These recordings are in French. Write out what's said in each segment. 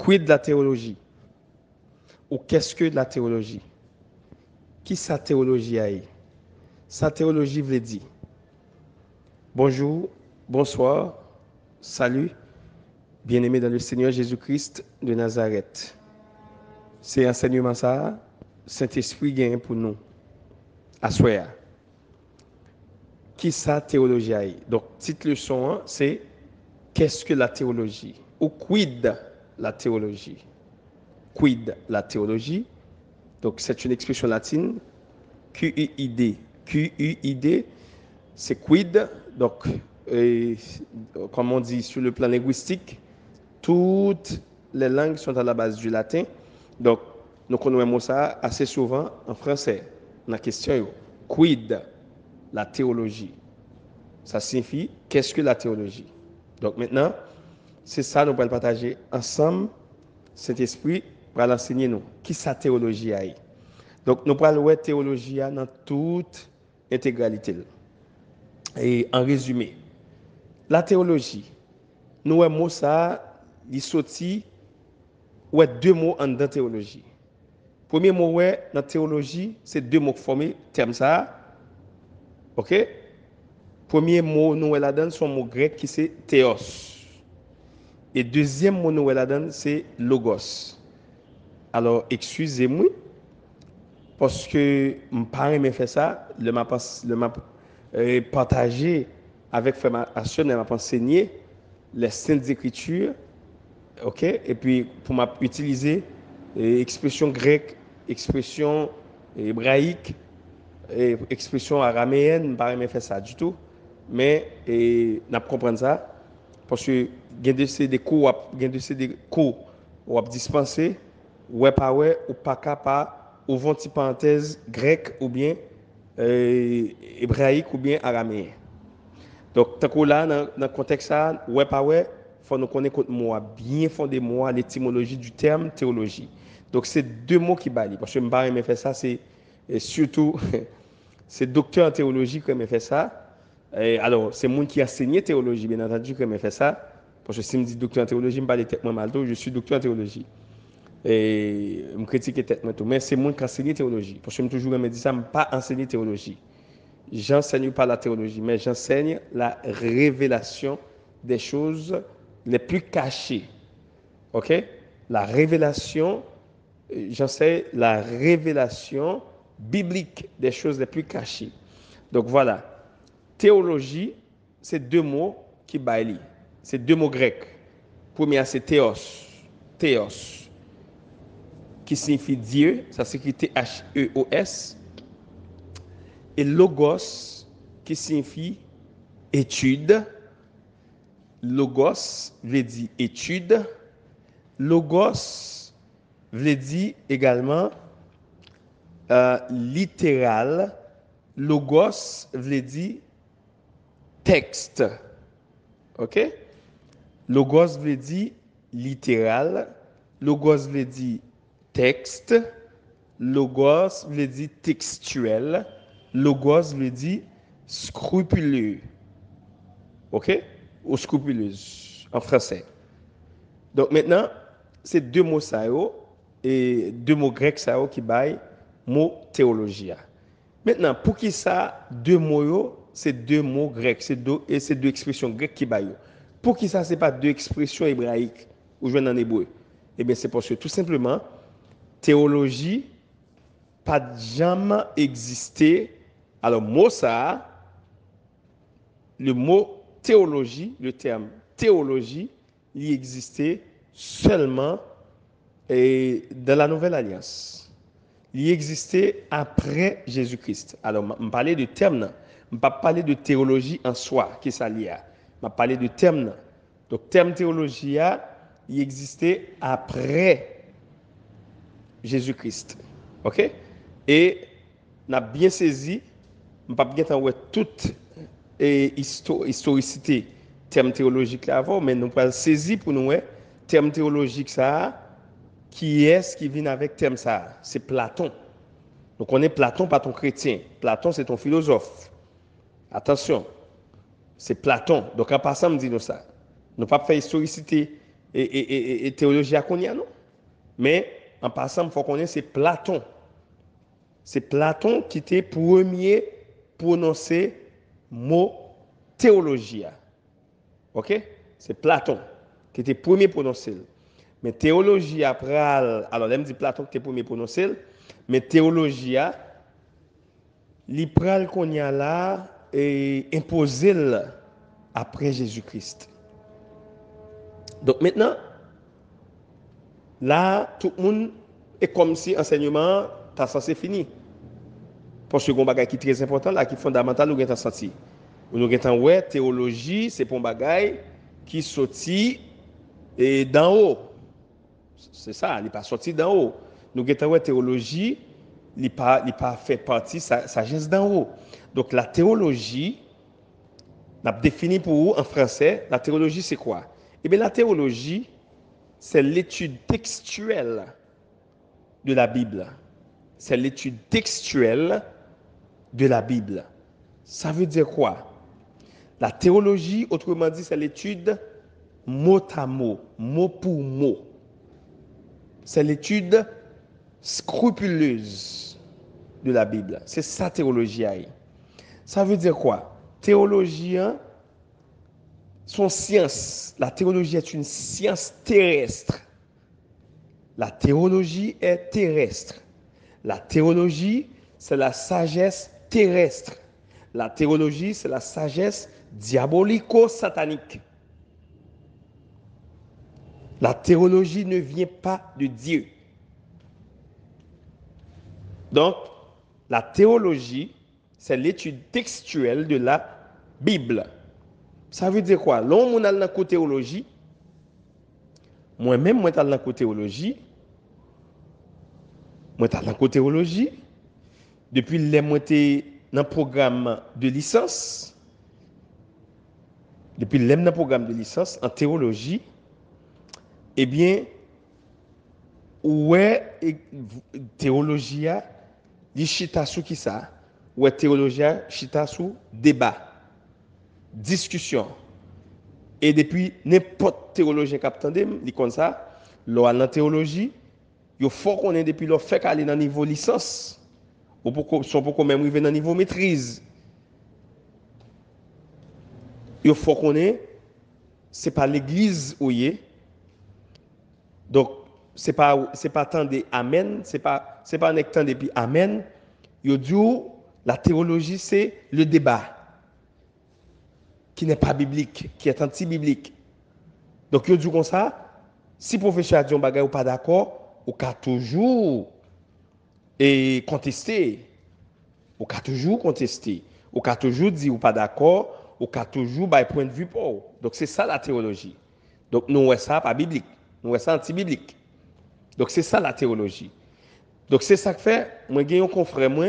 quid de la théologie? Ou qu'est-ce que de la théologie? Qui sa théologie a? Sa théologie veut dire bonjour, bonsoir, salut, bien-aimés dans le Seigneur Jésus-Christ de Nazareth. C'est enseignement ça, Saint-Esprit gagne pour nous. À soir. Qui sa théologie a? Donc, petite leçon, c'est qu'est-ce que la théologie? Ou quid la théologie? Quid la théologie? Donc, c'est une expression latine, Q-U-I-D. Q-U-I-D, c'est quid. Donc, comme on dit sur le plan linguistique, toutes les langues sont à la base du latin. Donc, nous connaissons ça assez souvent en français. La question est quid la théologie? Ça signifie qu'est-ce que la théologie? Donc maintenant, c'est ça nous allons partager ensemble. Saint-Esprit va l'enseigner nous. Qui sa théologie a? Donc nous allons voir théologie dans toute intégralité. Et en résumé, la théologie, nous avons ça, il sorti ouais deux mots en dans théologie. Premier mot ouais dans théologie, c'est deux mots formés terme ça. OK? Premier mot nous là-dedans son mot grec qui c'est théos. Et deuxième mot nous là-dedans c'est logos. Alors excusez-moi parce que mon parent m'a fait ça, le m'a partagé avec frère Assion, m'a enseigné les saintes écritures, OK? Et puis pour m'a utiliser expression grecque, expression hébraïque, expression araméenne, parent m'a fait ça du tout. Mais n'a comprendre ça parce que des cours ou dispenser ouais pas ouais ou pas capable ou vont parenthèse grec ou bien hébraïque ou bien araméen. Donc tant que là dans le contexte ça ouais pas ouais faut nous connaître mot bien fondé mot l'étymologie du terme théologie. Donc c'est deux mots qui balient parce que me pas aimer faire ça c'est surtout c'est docteur en théologie qui m'a fait ça. Et alors, c'est moi qui enseigne théologie, bien entendu, qui m'a fait ça. Parce que si je me dis docteur en théologie, je me parle tête mal, je suis docteur en théologie. Et je me critique tête tout. Mais c'est moi qui enseigne théologie. Parce que je me toujours me dis ça, je ne pas enseigner théologie. J'enseigne pas la théologie, mais j'enseigne la révélation des choses les plus cachées. OK? La révélation, j'enseigne la révélation biblique des choses les plus cachées. Donc voilà. Théologie, c'est deux mots qui baillent. C'est deux mots grecs. Premier, c'est théos. Théos, qui signifie Dieu. Ça s'écrit T-H-E-O-S. Et logos, qui signifie étude. Logos veut dire étude. Logos veut dire également littéral. Logos veut dire texte. OK? Logos veut dire littéral. Logos veut dire texte. Logos veut dire textuel. Logos veut dire scrupuleux. OK? Ou scrupuleuse en français. Donc maintenant, c'est deux mots ça et deux mots grecs ça qui baillent mot théologie. Maintenant, pour qui ça deux mots c'est deux mots grecs, c'est deux expressions grecques qui baillent. Pour qui ça c'est pas deux expressions hébraïques ou joindre en hébreu? Eh bien c'est parce que tout simplement théologie pas jamais existé. Alors mot ça le mot théologie, le terme théologie, il existait seulement dans la Nouvelle Alliance. Il existait après Jésus-Christ. Alors, je parlais de terme, je ne pas parler de théologie en soi, qui s'allie à. Je parler de terme. Donc, terme théologie, il existait après Jésus-Christ. OK? Et, on a bien saisi, je ne pas bien entendre toute historicité terme théologique là avant, mais nous allons saisir pour nous terme théologique ça, qui est-ce qui vient avec terme ça? C'est Platon. Donc on est Platon, pas ton chrétien. Platon, c'est ton philosophe. Attention, c'est Platon. Donc en passant, me dit nous ça. Nous pas faire historicité et théologie qu'on y a, non? Mais en passant, il faut qu'on ait c'est Platon. C'est Platon qui était premier prononcé mot théologie. OK? C'est Platon qui était premier prononcé. Mais théologie après, alors, là, me dit Platon qui était premier prononcé, mais théologie, l'ipral qu'on y a là, est imposé après Jésus-Christ. Donc maintenant, là, tout le monde est comme si l'enseignement est censé fini. Parce que c'est un bagage qui est très important, là, qui est fondamental, nous avons senti. Nous avons ouais, théologie, c'est pour un bagage qui sorti et d'en haut. C'est ça, il n'est pas sorti d'en haut. Nous avons ouais, théologie, il n'est pas fait partie, ça geste d'en haut. Donc la théologie, on a défini pour vous en français, la théologie c'est quoi? Eh bien la théologie, c'est l'étude textuelle de la Bible. C'est l'étude textuelle de la Bible. Ça veut dire quoi? La théologie, autrement dit, c'est l'étude mot à mot, mot pour mot. C'est l'étude scrupuleuse de la Bible. C'est ça théologie. Ça veut dire quoi? Théologie, son science. La théologie est une science terrestre. La théologie est terrestre. La théologie, c'est la sagesse terrestre. La théologie, c'est la sagesse diabolico-satanique. La théologie ne vient pas de Dieu. Donc, la théologie, c'est l'étude textuelle de la Bible. Ça veut dire quoi? L'homme, on a dans la théologie. Moi-même, moi, je suis dans la théologie. Moi, je suis dans la théologie. Depuis que moi, j'étais dans le programme de licence. Depuis que dans le programme de licence en théologie, eh bien, ouais, théologie, il chita sous qui ça? Ouais, théologie, chita sous débat, discussion. Et depuis, n'importe théologien qui attendait, il comme ça, l'on a la théologie, il faut qu'on ait depuis le fait qu'aller dans le niveau licence, ou pour son pour même arriver dans le niveau maîtrise. Il faut qu'on ait, c'est pas l'église où il est. Donc, c'est pas tant des amen, c'est pas un temps depuis amen. Il dit, la théologie, c'est le débat qui n'est pas biblique, qui est anti-biblique. Donc, il dit comme ça, si le professeur a dit un bagage ou pas d'accord, on peut toujours contester. On peut toujours contester. On peut toujours dire ou pas d'accord, on peut toujours avoir un point de vue pour. Donc, c'est ça la théologie. Donc, nous, on ça pas biblique. Nous, on ça anti-biblique. Donc, c'est ça la théologie. Donc, c'est ça que fait, moi, j'ai un confrère, moi,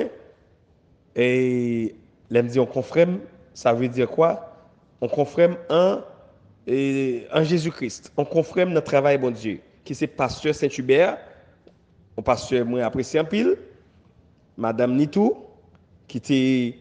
et là, me dit un confrère, ça veut dire quoi? On confrère en Jésus-Christ. On confrère notre travail, bon Dieu, qui c'est pasteur Saint-Hubert, un pasteur, moi, apprécié en pile, Madame Nitou, qui était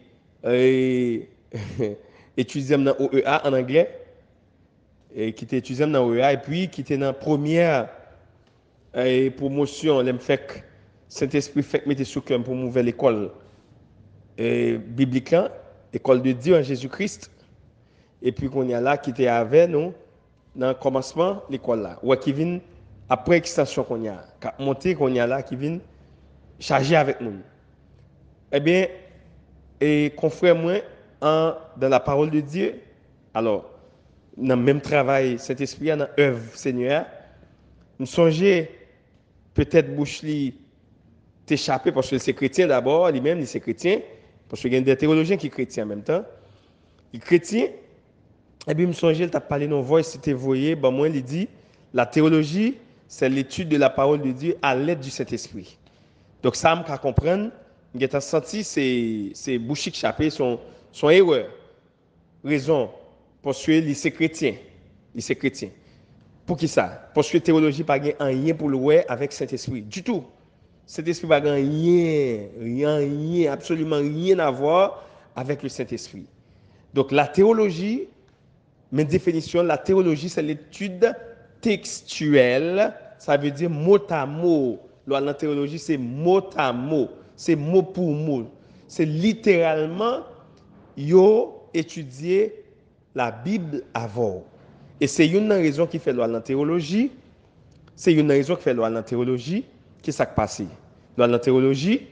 étudiante dans OEA en anglais, et qui était étudiante dans OEA, et puis qui était dans la première promotion, l'EMFEC, Saint-Esprit fait mettre sous cœur pour m'ouvrir l'école biblique, école de Dieu en Jésus-Christ. Et puis qu'on y a là qui était avec nous dans le commencement de l'école là. Ou qui vient après extension qu'on y a, monter qu'on y a là qui vient charger avec nous. Eh bien, et confrère moi dans la parole de Dieu, alors dans le même travail Saint-Esprit dans l'œuvre Seigneur, nous songeons peut-être bouche li t'échapper parce que c'est chrétien d'abord, lui-même il c'est chrétien parce qu'il y a des théologiens qui sont chrétiens en même temps. Il est chrétien. Et puis, je me souviens, il t'a parlé dans voix, si tu voyé, ben moi, il dit, la théologie, c'est l'étude de la parole de Dieu à l'aide du Saint-Esprit. Donc, ça, je comprendre, j'ai senti ces bouchies échappées, son erreur. Raison, parce que c'est chrétien. C'est chrétien. Pour qui ça? Parce que la théologie n'a pas rien pour le ouais avec Saint-Esprit. Du tout. Saint-Esprit n'a rien, absolument rien à voir avec le Saint-Esprit. Donc, la théologie, mes définitions, la théologie, c'est l'étude textuel, ça veut dire mot à mot. La théologie, c'est mot à mot, c'est mot pour mot. C'est littéralement, yo étudier la Bible avant. Et c'est une raison qui fait la théologie. C'est une raison qui fait la théologie. Qui s'est passé? La théologie,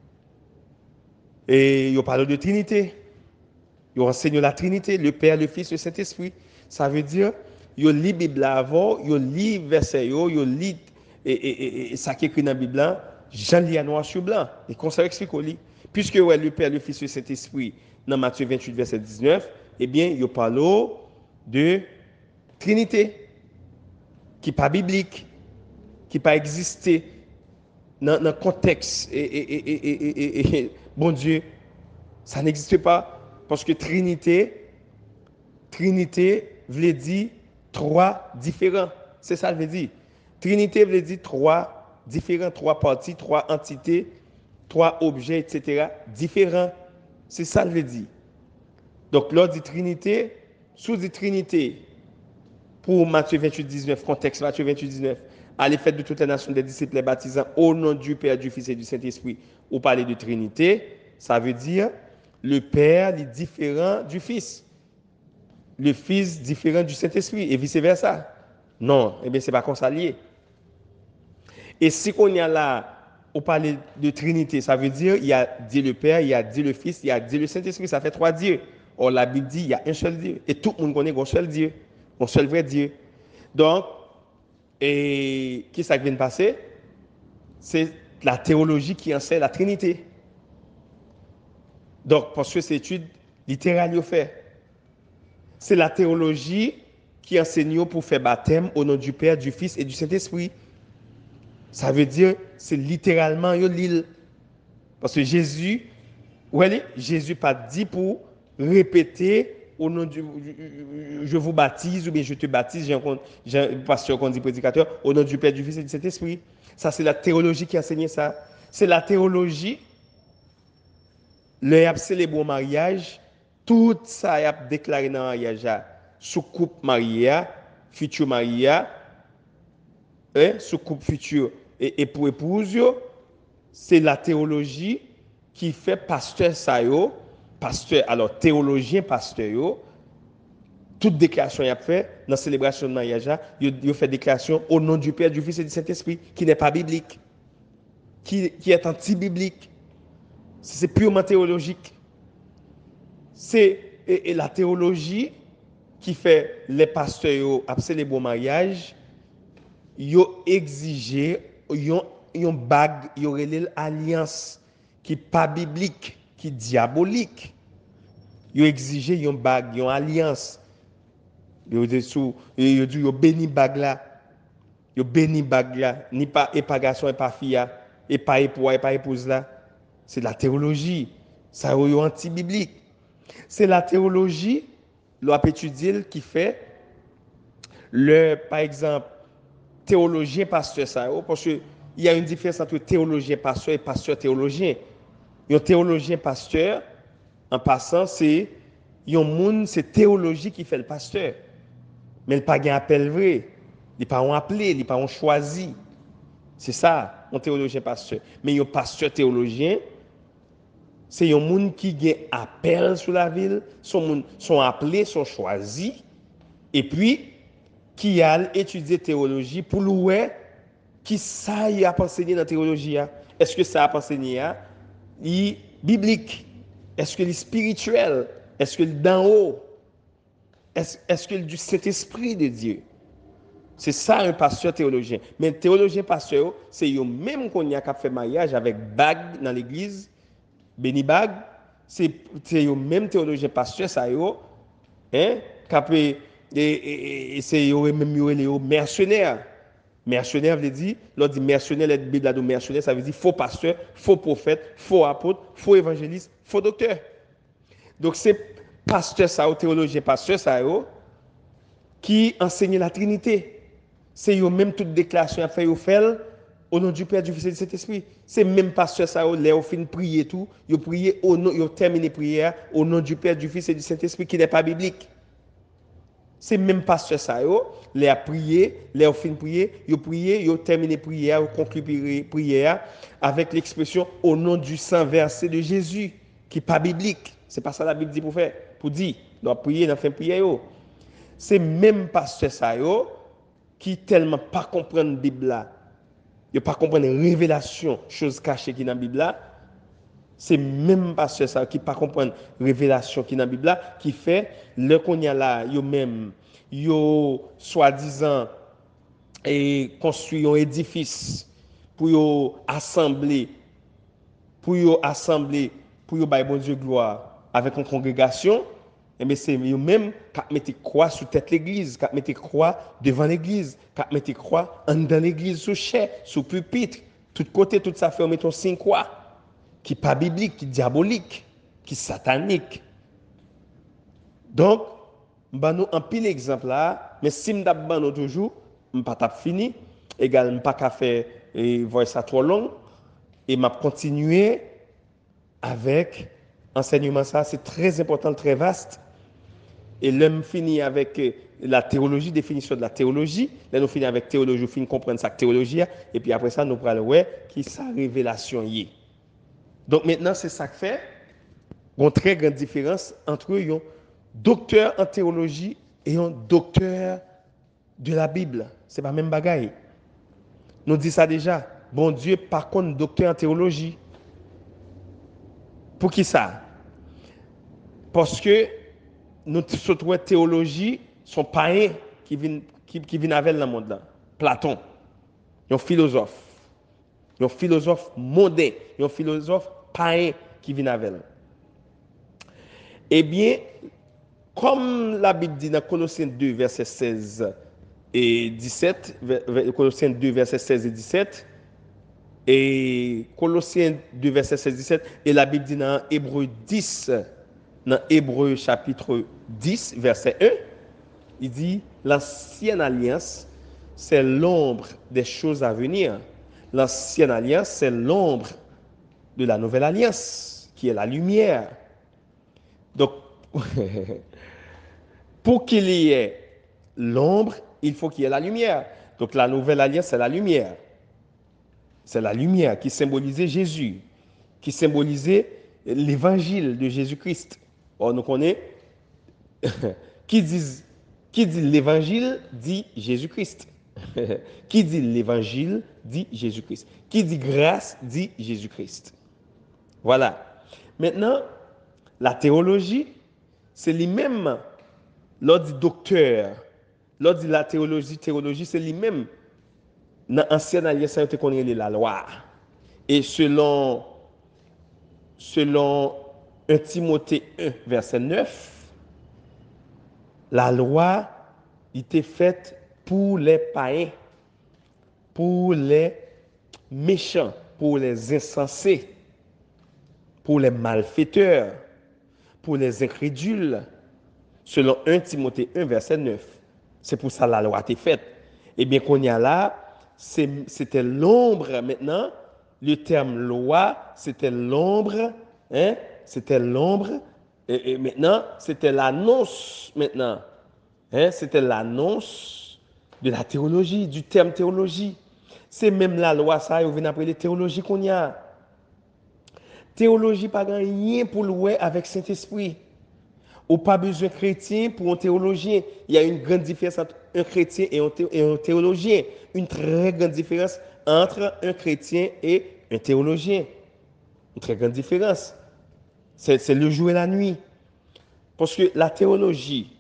et il parle de Trinité. Il enseigne la Trinité, le Père, le Fils, le Saint-Esprit. Ça veut dire, il lit la Bible avant, il lit verset, il lit et ça qui est écrit dans la Bible, Jean lit à noir sur blanc. Et qu'on s'explique au lit. Puisque ouais, le Père, le Fils, le Saint-Esprit, dans Matthieu 28, verset 19, eh bien, il parle de Trinité, qui n'est pas biblique, qui n'a pas existé dans le contexte. Bon Dieu, ça n'existe pas. Parce que Trinité veut dire trois différents. C'est ça que veut dire. Trinité veut dire trois différents, trois parties, trois entités, trois objets, etc. différents. C'est ça que veut dire. Donc, lors dit Trinité, sous dit Trinité, pour Matthieu 28, 19, contexte Matthieu 28, 19, à l'effet de toute la nation des disciples les baptisant au nom du Père, du Fils et du Saint-Esprit, ou parler de Trinité, ça veut dire le Père est différent du Fils, le Fils différent du Saint-Esprit, et vice-versa. Non, eh bien, ce n'est pas comme ça lié. Et si on y a là, on parle de Trinité, ça veut dire il y a Dieu le Père, il y a Dieu le Fils, il y a Dieu le Saint-Esprit, ça fait trois dieux. Or, la Bible dit il y a un seul Dieu. Et tout le monde connaît un seul Dieu, un seul vrai Dieu. Donc, et qu'est-ce qui vient de passer? C'est la théologie qui enseigne la Trinité. Donc, parce que c'est étude littérale qu'on fait. C'est la théologie qui enseigne pour faire baptême au nom du Père, du Fils et du Saint-Esprit. Ça veut dire, c'est littéralement l'île. Parce que Jésus, Jésus pas dit pour répéter au nom du je vous baptise ou bien je te baptise, j'ai un pasteur qu'on dit prédicateur, au nom du Père, du Fils et du Saint-Esprit. Ça, c'est la théologie qui enseigne ça. C'est la théologie. Le a célébré au mariage, tout ça a déclaré dans le mariage, sous couple marié, futur marié, sous couple futur et pour épouse, c'est la théologie qui fait pasteur ça yo, pasteur alors théologien pasteur yo, toute déclaration qu'il a fait dans la célébration de mariage, il fait déclaration au nom du Père, du Fils et du Saint-Esprit qui n'est pas biblique, qui est anti-biblique. C'est purement théologique. C'est la théologie qui fait les pasteurs à célébrer le mariage, ils exigé une bague, ils ont une alliance qui n'est pas biblique, qui est diabolique. Ils ont exigé une bague, une alliance. Ils ont dit ils béni bague là. Ils béni bague là, ni pas garçon et pas fille, et pas époux et pas épouse là. C'est la théologie. Ça est anti-biblique. C'est la théologie, l'on étudier qui fait, par exemple, théologien pasteur, ça, parce qu'il y a une différence entre théologien pasteur et pasteur théologien. Un théologien pasteur, en passant, c'est un monde, c'est théologie qui fait le pasteur. Mais il n'a pas un appel vrai. Il n'a pas un appelé, il n'a pas un choisi. C'est ça, un théologien pasteur. Mais un pasteur théologien, c'est un monde qui a appel sur la ville, sont appelés, sont choisis, et puis qui a étudié théologie pour louer qui ça y a enseigné dans la théologie. Est-ce que ça a enseigné est biblique? Est-ce que est spirituel? Est-ce que d'en haut? Est-ce que du Saint-Esprit de Dieu? C'est ça un pasteur théologien. Mais un théologien pasteur, c'est eux même qu'on y a fait mariage avec bague dans l'église. Béni Bag, c'est le même théologien pasteur, ça y est, c'est même les mercenaires. Mercenaire veut dire, l'on dit mercenaire, la Bible a dit mercenaire, ça veut dire faux pasteur, faux prophète, faux apôtre, faux évangéliste, faux docteur. Donc c'est pasteur, ça, théologien pasteur, ça y est, qui enseigne la Trinité. C'est eux même toute déclaration à faire, au nom du Père, du Fils et du Saint-Esprit. C'est même pasteur ça, les ont fini prier tout, ils ont prié au nom, ils ont terminé prière au nom du Père, du Fils et du Saint-Esprit qui n'est pas biblique. C'est même pasteur ça yo, les a prié, les a fin prier, yo terminé prière, yo conclu prière avec l'expression au nom du sang versé de Jésus qui pas biblique. C'est pas ça la Bible dit pour faire, pour dire, doit prier dans fin prière yo. C'est même pasteur ça yo qui tellement pas comprendre la Bible là. Yo pas comprendre révélation, choses cachées qui dans la Bible là. C'est même pasteur ça qui pas comprendre révélation qui dans la Bible là qui fait le qu'on y a là yo même yo soi-disant et construit un édifice pour yo assembler pour yo bailler bon Dieu gloire avec une congrégation et mais c'est eux même qui mettent croix sous tête l'église, qui mettent croix devant l'église, qui mettent croix en dans l'église sous chair, sous pupitre, tout côté tout ça fait on met un signe croix qui pas biblique, qui diabolique, qui satanique. Donc, bah nous un pile exemple là, mais si m'd'a ban nous toujours, m'pas t'a fini, égal m'pas qu'à faire et voir ça trop long et m'a continuer avec enseignement ça, c'est très important, très vaste. Et l'homme finit avec la théologie, définition de la théologie. Là, nous finissons avec théologie, nous finissons comprendre sa théologie. Et puis après ça, nous parlons qui sa révélation y est. Donc maintenant, c'est ça que fait. Il y a une très grande différence entre un docteur en théologie et un docteur de la Bible. Ce n'est pas la même bagaille. Nous disons ça déjà. Bon Dieu, par contre, docteur en théologie. Pour qui ça? Parce que nous trouvons théologie, son païen qui vient avec le monde là. Platon, un philosophe mondain, un philosophe païen qui vient avec. Eh bien, comme la Bible dit dans Colossiens 2, versets 16 et 17, Colossiens 2, versets 16 et 17, et Colossiens 2, versets 16 et 17, et la Bible dit dans Hébreu 10, dans Hébreu chapitre 10, verset 1, il dit, l'ancienne alliance, c'est l'ombre des choses à venir. L'ancienne alliance, c'est l'ombre de la nouvelle alliance, qui est la lumière. Donc, pour qu'il y ait l'ombre, il faut qu'il y ait la lumière. Donc, la nouvelle alliance, c'est la lumière. C'est la lumière qui symbolisait Jésus, qui symbolisait l'évangile de Jésus-Christ. Or, nous connaissons, qui dit l'évangile dit Jésus-Christ. Qui dit l'évangile dit Jésus-Christ. Qui dit grâce dit Jésus-Christ. Voilà. Maintenant, la théologie, c'est lui-même, l'ordre du docteur, l'ordre de la théologie, c'est lui-même. Dans l'ancienne alliance, on connaît la loi. Et selon 1 Timothée 1, verset 9, la loi était faite pour les païens, pour les méchants, pour les insensés, pour les malfaiteurs, pour les incrédules, selon 1 Timothée 1, verset 9. C'est pour ça que la loi a été faite. Et bien qu'on y a là, c'était l'ombre maintenant. Le terme loi, c'était l'ombre. Hein? C'était l'ombre. Et maintenant, c'était l'annonce maintenant. Hein? C'était l'annonce de la théologie, du terme théologie. C'est même la loi, ça, vous venez après les théologies qu'on y a. Théologie, pas rien pour louer avec Saint-Esprit. Ou pas besoin de chrétien pour un théologien. Il y a une grande différence entre un chrétien et un théologien. Une très grande différence entre un chrétien et un théologien. Une très grande différence. C'est le jour et la nuit. Parce que la théologie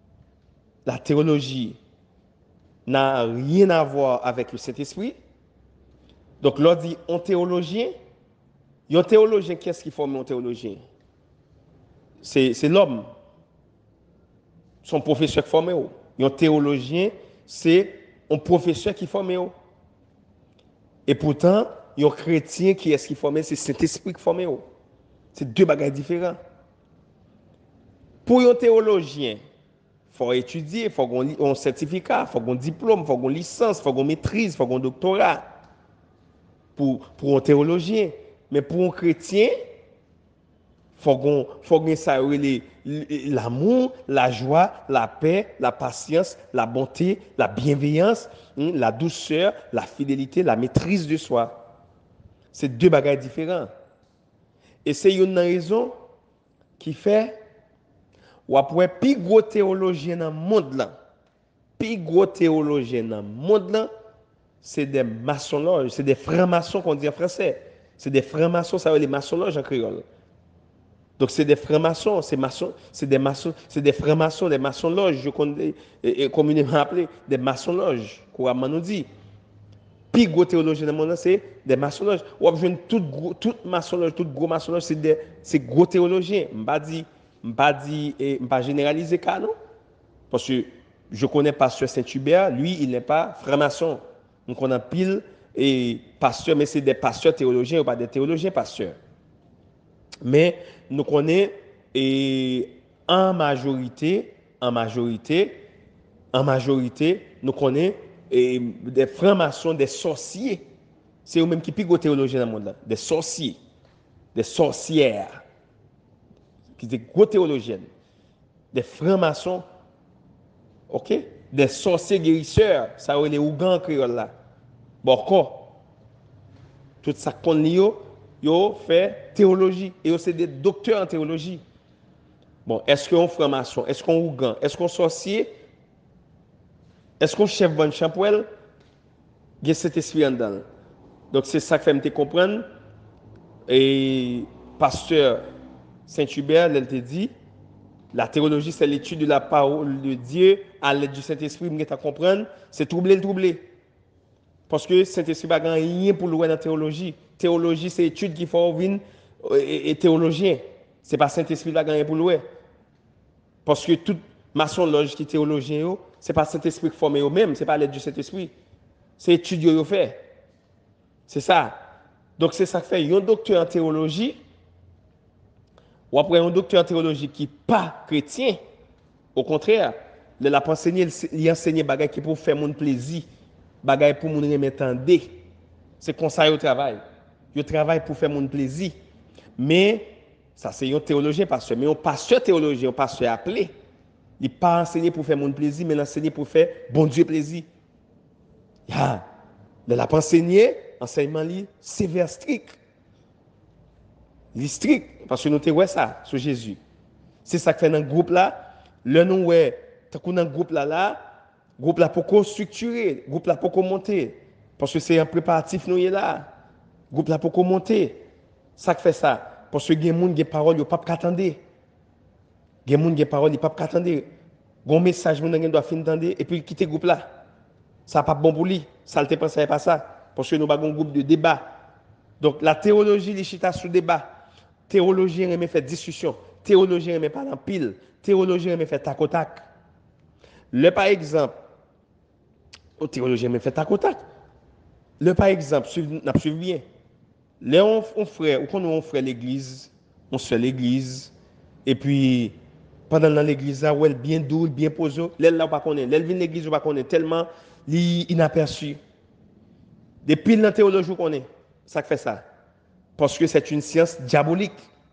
n'a rien à voir avec le Saint-Esprit. Donc, l'on dit un théologien, qu'est-ce qui forme un théologien? C'est l'homme. Son professeur qui forme. Un théologien, c'est un professeur qui forme. Et pourtant, un chrétien qui est-ce qui forme? C'est Saint-Esprit qui forme. C'est deux bagages différents. Pour un théologien, il faut étudier, il faut un certificat, il faut un diplôme, il faut une licence, il faut une maîtrise, il faut un doctorat. Pour un théologien. Mais pour un chrétien, il Faut que ça l'amour, la joie, la paix, la patience, la bonté, la bienveillance, la douceur, la fidélité, la maîtrise de soi. C'est deux bagages différents. Et c'est une raison qui fait ou après plus gros théologien dans le monde là. Plus gros théologien dans le monde là, c'est des maçons, c'est des francs-maçons qu'on dit en français. C'est des francs-maçons, ça veut dire les maçons en créole. Donc c'est des francs-maçons, c'est des maçons, c'est des francs-maçons, des maçons loges, je connais, communément appelés des maçons loges, couramment nous dit. Puis gros théologien dans le monde, c'est des maçons loges. Ou bien tout maçon loge, tout gros maçon loge, c'est gros théologiens. Pas généraliser ça, non? Parce que je connais pasteur Saint-Hubert, lui, il n'est pas franc-maçon. Donc on a pile et pasteur, mais c'est des pasteurs théologiens ou pas des théologiens pasteurs. Mais nous connaissons et en majorité, nous connaissons des francs-maçons, des sorciers. C'est eux-mêmes qui piquent aux théologiens dans le monde là. Des sorciers, des sorcières, qui sont gros théologiennes, des francs-maçons, ok? Des sorciers guérisseurs, ça va les Ougans en créole là. Bon, quoi? Tout ça qu'on lit, yo fait théologie. Et yo c'est des docteurs en théologie. Bon, est-ce qu'on franc-maçon, est-ce qu'on Ougan, est-ce qu'on sorcier, est-ce qu'on chef bon champouel, il y a cet esprit en dedans. Donc c'est ça que fait me comprendre. Et pasteur Saint-Hubert, elle te dit, la théologie c'est l'étude de la parole de Dieu à l'aide du Saint-Esprit, vous comprendre, c'est troubler. Parce que Saint-Esprit n'a rien pour louer dans la théologie. Théologie, c'est étude qu'il faut venir et théologien. Ce n'est pas Saint-Esprit qui a rien pour louer. Parce que toute maçon loge qui est théologien, ce n'est pas Saint-Esprit qui forme eux-mêmes, ce n'est pas l'aide du Saint-Esprit. C'est étude qu'ils fait. C'est ça. Donc c'est ça que fait un docteur en théologie, ou après un docteur en théologie qui n'est pas chrétien. Au contraire, il a enseigné des choses qui pour faire mon plaisir, des pour mon remettre. C'est comme ça au travail. Je travaille pour faire mon plaisir. Mais ça c'est un théologien pasteur, mais un pasteur théologien, un pasteur appelé. Il n'est pas enseigné pour faire mon plaisir, mais enseigné pour faire bon Dieu plaisir. Yeah. Il n'a pas enseigné, enseignement sévère strict. Il est strict, parce que nous avons ça sur Jésus. C'est ça que fait dans le groupe là. Le nous ouais, dans le groupe là, groupe là pour structurer, groupe là pour monter. Parce que c'est un préparatif nous est là. Groupe là pour monter. Ça que fait ça. Parce que il y a des gens qui ont parole, ils ne peuvent pas attendre. Il y a des gens qui ont parole, ils ne peuvent pas attendre. Un message, ils doivent finir d'entendre et puis quitter le groupe là. Ça n'est pas bon pour lui. Ça ne pense pas ça. Parce que nous avons un groupe de débat. Donc la théologie, les chita sous débat. Théologie, elle fait discussion. Théologie, elle parle en pile. Théologie, elle fait tac au tac. Le par exemple, théologie, elle fait tac au tac. Le par exemple, n'a pas suivi bien. Là, on frère, ou quand on fait l'église, on se fait l'église, et puis, pendant l'église, là, elle bien doux, bien posée, là, on pas connaît. Là, vient l'église, on pas connaît tellement inaperçu. Depuis la théologie, on connaît. Ça fait ça. Parce que c'est une science diabolique.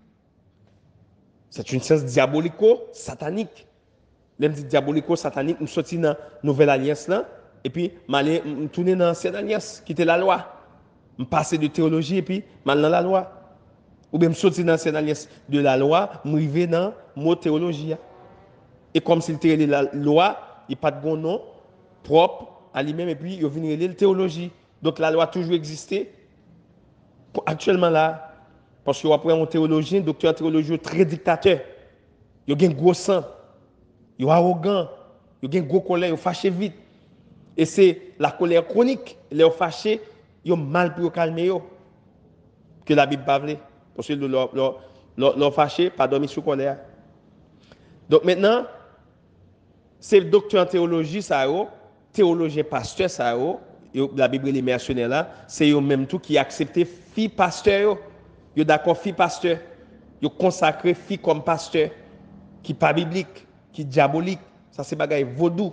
C'est une science diabolico-satanique. Là, je dis diabolico-satanique, je sorti dans la nouvelle alliance, là, et puis, je tourne dans l'ancienne alliance, qui était la loi. Je passe de théologie, et puis, je dans la loi. Ou bien, je sorti dans l'ancienne alliance de la loi, je arrive dans le mot théologie. Et comme s'il était la loi, il n'y a pas de bon nom propre à lui-même, et puis, il vient de la théologie. Donc, la loi a toujours existé. Actuellement, là, parce que après un théologien, docteur en théologie, très dictateur. Il a un gros sang. Il est arrogant. Il a un gros colère. Il est fâché vite. Et c'est la colère chronique. Il est fâché. Il a mal pour calmer. Que la Bible parle. Parce que le fâché, pas dormir sous colère. Donc maintenant, c'est le docteur en théologie, ça théologien pasteur, ça la Bible est mercenaire là, c'est eux même tout qui accepté fille pasteur. Yo d'accord fille pasteur. Yo consacré fille comme pasteur qui pas biblique, qui diabolique. Ça c'est bagaille vaudou.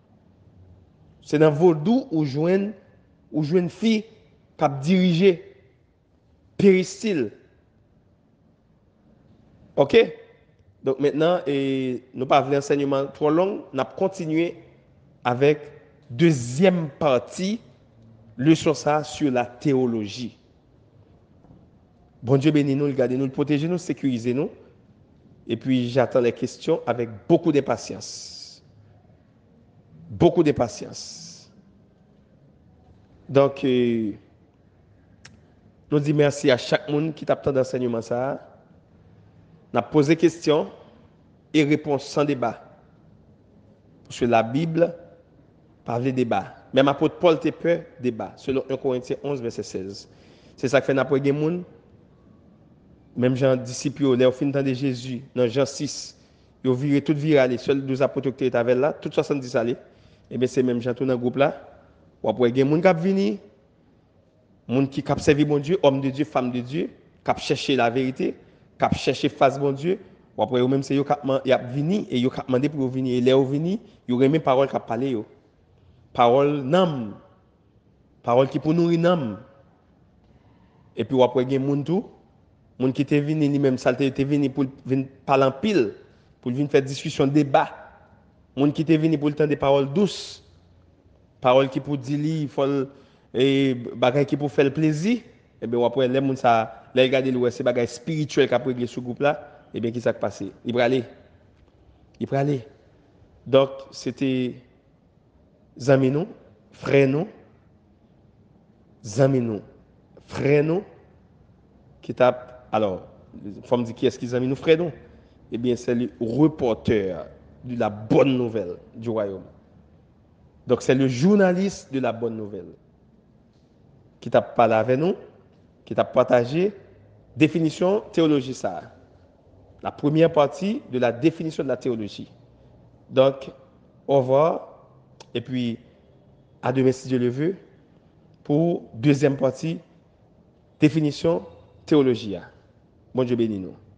C'est dans vaudou où joine fille qui a dirigé péristyle. OK? Donc maintenant, nous pas un enseignement trop long, nous avons continué avec deuxième partie, leçon ça sur la théologie. Bon Dieu bénis nous, gardez nous, protégez nous, sécurisez nous. Et puis j'attends les questions avec beaucoup de patience. Beaucoup de patience. Donc, nous disons merci à chaque monde qui t'attend d'enseignement ça. On a posé questions et réponses sans débat. Parce que la Bible parle de débat. Même apôtre Paul te peur débat, selon 1 Corinthiens 11, verset 16. C'est ça que fait n'importe quel monde. Même Jean disciples, les fin de Jésus, dans Jean 6, ils ont viré tout viré aller. Seuls 12 apôtres qui étaient avec là, tout 70 allés. Et bien c'est même Jean tout dans le groupe là. Ou après, il y a des gens qui viennent, des gens qui servent bon Dieu, hommes de Dieu, femmes de Dieu, qui cherchent la vérité, qui cherchent face bon Dieu. Ou après, même c'est eux qui viennent et ils ont demandé pour venir. Et les gens viennent, ils ont même parole qui parlé. Parole nam. Parole qui pour nourrir nam. Et puis après, il y a des gens qui étaient venus, lui-même, ça était venu pour venir parler en pile, pour venir faire discussion, débat. Les gens qui étaient venus pour le temps des paroles douces, paroles qui pour dire, il faut, et bagaille qui pour faire le plaisir. Et bien après, les gens, ça, les regarder le c'est bagaille spirituel qui a régler ce groupe-là. Et bien, qu'est-ce qui s'est passé? Il va aller. Il va aller. Donc, c'était amis nous, frères nous, amis nous, frères nous, qui tape. Alors, il faut me dire qui est-ce qu'ils amis nous, frères nous? Eh bien, c'est le reporter de la bonne nouvelle du royaume. Donc, c'est le journaliste de la bonne nouvelle qui t'a parlé avec nous, qui t'a partagé définition théologie ça. La première partie de la définition de la théologie. Donc, au revoir. Et puis, à demain si Dieu le veut, pour deuxième partie, définition théologie. Bon Dieu bénis nous.